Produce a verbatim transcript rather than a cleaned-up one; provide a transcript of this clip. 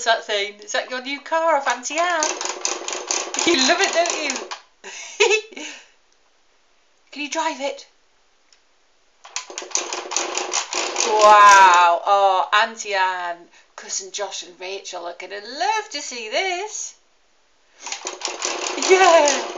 What's that thing? Is that your new car of Aunty Anne? You love it, don't you? Can you drive it? Wow. Oh, Aunty Anne, Cousin Josh and Rachel are going to love to see this. Yeah.